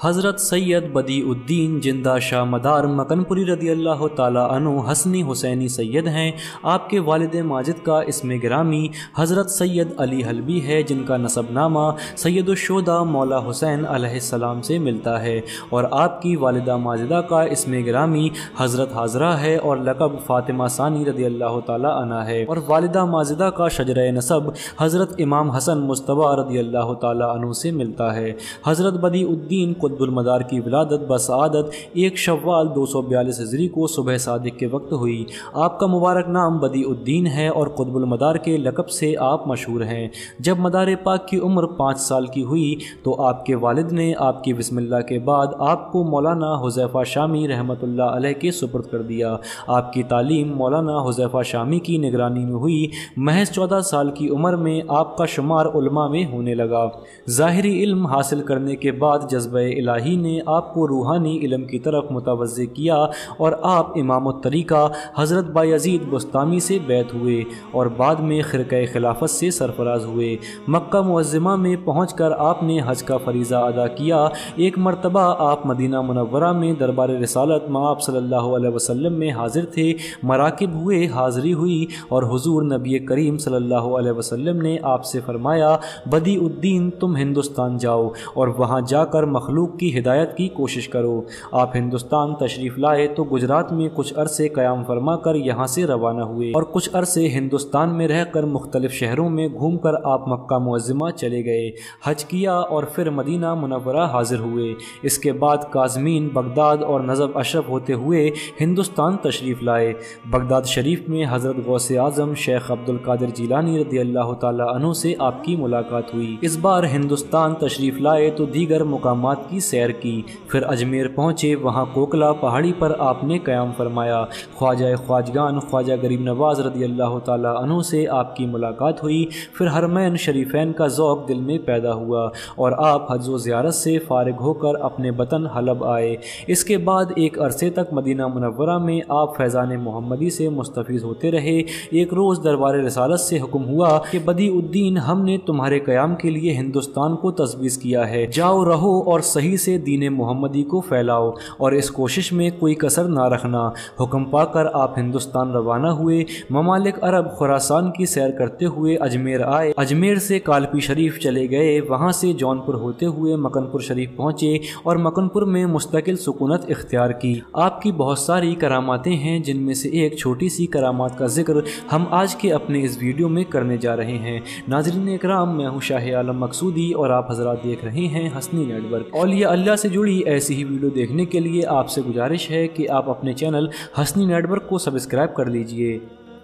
حضرت سید بدیعالدین جندہ شاہ مدار مکنپوری رضی اللہ تعالیٰ عنہ حسنی حسینی سید ہیں۔ آپ کے والد ماجد کا اسم گرامی حضرت سید علی حلبی ہے، جن کا نسب نامہ سید الشہداء مولا حسین علیہ السلام سے ملتا ہے، اور آپ کی والدہ ماجدہ کا اسم گرامی حضرت حاضرہ ہے اور لقب فاطمہ ثانی رضی اللہ تعالیٰ عنہ ہے، اور والدہ ماجدہ کا شجرہ نسب حضرت امام حسن مجتبی رضی اللہ تعالیٰ عنہ سے ملتا ہے۔ حضرت بدیعالدین قطب المدار کی ولادت بسعادت 1 شوال 242 ہجری کو صبح صادق کے وقت ہوئی۔ آپ کا مبارک نام بدیعالدین ہے اور قطب المدار کے لقب سے آپ مشہور ہیں۔ جب مدار پاک کی عمر 5 سال کی ہوئی تو آپ کے والد نے آپ کی بسم اللہ کے بعد آپ کو مولانا حذیفہ شامی رحمۃ اللہ علیہ کے سپرد کر دیا۔ آپ کی تعلیم مولانا حذیفہ شامی کی نگرانی میں ہوئی۔ محض 14 سال کی عمر میں آپ کا شمار علماء میں ہونے لگا۔ ظاہری علم حاصل کرنے کے بعد جذبہ الہی نے آپ کو روحانی علم کی طرف متوجہ کیا اور آپ امام الطریقہ حضرت بایزید بسطامی سے بیعت ہوئے اور بعد میں خرقہ خلافت سے سرفراز ہوئے۔ مکہ معظمہ میں پہنچ کر آپ نے حج کا فریضہ ادا کیا۔ ایک مرتبہ آپ مدینہ منورہ میں دربار رسالت مآب صلی اللہ علیہ وسلم میں حاضر تھے۔ مراکب ہوئے، حاضری ہوئی اور حضور نبی کریم صلی اللہ علیہ وسلم نے آپ سے فرمایا، بدیعالدین تم ہندوستان جاؤ اور وہاں جا کر مخلوق کی ہدایت کی کوشش کرو۔ آپ ہندوستان تشریف لائے تو گجرات میں کچھ عرصے قیام فرما کر یہاں سے روانہ ہوئے اور کچھ عرصے ہندوستان میں رہ کر مختلف شہروں میں گھوم کر آپ مکہ معظمہ چلے گئے، حج کیا اور پھر مدینہ منورہ حاضر ہوئے۔ اس کے بعد کاظمین، بغداد اور نجف اشرف ہوتے ہوئے ہندوستان تشریف لائے۔ بغداد شریف میں حضرت غوث اعظم شیخ عبد القادر جیلانی رضی اللہ تعالیٰ عنہ سے آپ کی ملاقات ہوئی۔ اس بار ہندوستان تشریف لائے تو دیگر مقامات کی سیر کی، پھر اجمیر پہنچے، وہاں کوکلا پہاڑی پر آپ نے قیام فرمایا۔ خواجہ خواجگان خواجہ غریب نواز رضی اللہ تعالیٰ عنہ سے آپ کی ملاقات ہوئی، پھر حرمین شریفین کا ذوق دل میں پیدا ہوا اور آپ حج و زیارت سے فارغ ہو کر اپنے وطن حلب آئے۔ اس کے بعد ایک عرصے تک مدینہ منورہ میں آپ فیضان محمدی سے مستفیض ہوتے رہے۔ ایک روز دربار رسالت سے حکم ہوا کہ بدیعالدین ہم نے تمہارے قیام کے لیے ہندوستان کو تجویز کیا ہے، جاؤ رہو اور صحیح سے دین محمدی کو پھیلاؤ اور اس کوشش میں کوئی کسر نہ رکھنا۔ حکم پا کر آپ ہندوستان روانہ ہوئے۔ ممالک عرب خراسان کی سیر کرتے ہوئے اجمیر آئے، اجمیر سے کالپی شریف چلے گئے، وہاں سے جونپور ہوتے ہوئے مکنپور شریف پہنچے اور مکنپور میں مستقل سکونت اختیار کی۔ آپ کی بہت ساری کراماتیں ہیں، جن میں سے ایک چھوٹی سی کرامات کا ذکر ہم آج کے اپنے اس ویڈیو میں کرنے جا رہے ہیں۔ ناظرین اکرام، میں ہوں شاہ عالم مقصودی اور آپ حضرات دیکھ رہے ہیں حسنی نیٹ ورک۔ اولیاء اللہ سے جڑی ایسی ہی ویڈیو دیکھنے کے لیے آپ سے گزارش ہے کہ آپ اپنے چینل حسنی نیٹ ورک کو سبسکرائب کر لیجئے۔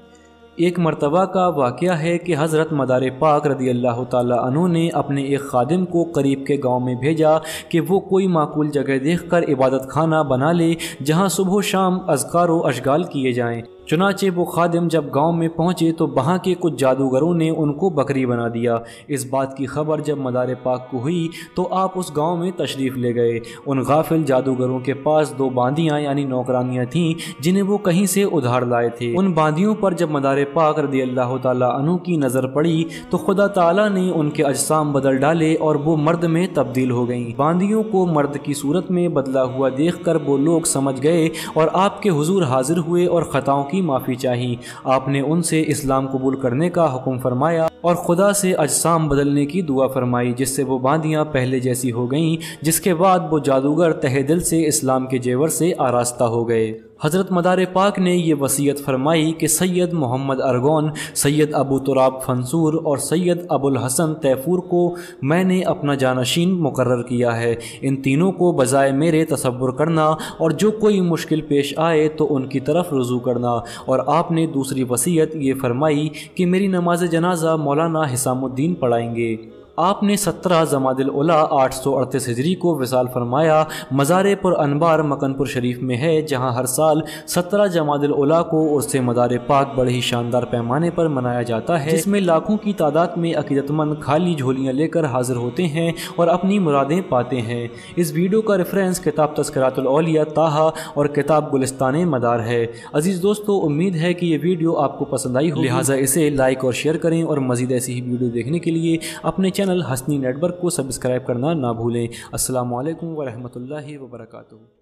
ایک مرتبہ کا واقعہ ہے کہ حضرت مدار پاک رضی اللہ تعالیٰ عنہ نے اپنے ایک خادم کو قریب کے گاؤں میں بھیجا کہ وہ کوئی معقول جگہ دیکھ کر عبادت خانہ بنا لے جہاں صبح و شام اذکار و اشغال کیے جائیں۔ چنانچہ وہ خادم جب گاؤں میں پہنچے تو وہاں کے کچھ جادوگروں نے ان کو بکری بنا دیا۔ اس بات کی خبر جب مدار پاک کو ہوئی تو آپ اس گاؤں میں تشریف لے گئے۔ ان غافل جادوگروں کے پاس 2 باندیاں یعنی نوکرانیاں تھیں جنہیں وہ کہیں سے ادھار لائے تھے۔ ان باندیوں پر جب مدار پاک رضی اللہ تعالیٰ عنہ کی نظر پڑی تو خدا تعالیٰ نے ان کے اجسام بدل ڈالے اور وہ مرد میں تبدیل ہو گئیں۔ باندیوں کو مرد کی صورت میں بدلا ہوا دیکھ کر وہ لوگ سمجھ گئے اور آپ کے حضور حاضر ہوئے اور خطاؤں کی معافی چاہی۔ آپ نے ان سے اسلام قبول کرنے کا حکم فرمایا اور خدا سے اجسام بدلنے کی دعا فرمائی، جس سے وہ باندیاں پہلے جیسی ہو گئیں، جس کے بعد وہ جادوگر تہہ دل سے اسلام کے جیور سے آراستہ ہو گئے۔ حضرت مدار پاک نے یہ وصیت فرمائی کہ سید محمد ارغون، سید ابو تراب فنسور اور سید ابو الحسن تیفور کو میں نے اپنا جانشین مقرر کیا ہے۔ ان تینوں کو بجائے میرے تصور کرنا اور جو کوئی مشکل پیش آئے تو ان کی طرف رجوع کرنا۔ اور آپ نے دوسری وصیت یہ فرمائی کہ میری نماز جنازہ مولانا حسام الدین پڑھائیں گے۔ آپ نے 17 جمادی الاولیٰ 838 ہجری کو وصال فرمایا۔ مزار پر انبار مکنپور شریف میں ہے، جہاں ہر سال 17 جمادی الاولیٰ کو عرس مدار پاک بڑے ہی شاندار پیمانے پر منایا جاتا ہے، جس میں لاکھوں کی تعداد میں عقیدت مند خالی جھولیاں لے کر حاضر ہوتے ہیں اور اپنی مرادیں پاتے ہیں۔ اس ویڈیو کا ریفرنس کتاب تذکرات الاولیاء طٰہٰ اور کتاب گلستان مدار ہے۔ عزیز دوستو، امید ہے کہ یہ ویڈیو آپ کو پسند آئی ہو، لہٰذا اسے لائک اور شیئر کریں اور مزید ایسی ہی ویڈیو دیکھنے کے لیے اپنے चैनल हसनी नेटवर्क को सब्सक्राइब करना ना भूलें। अस्सलामु अलैकुम व रहमतुल्लाहि व बरकातुहू।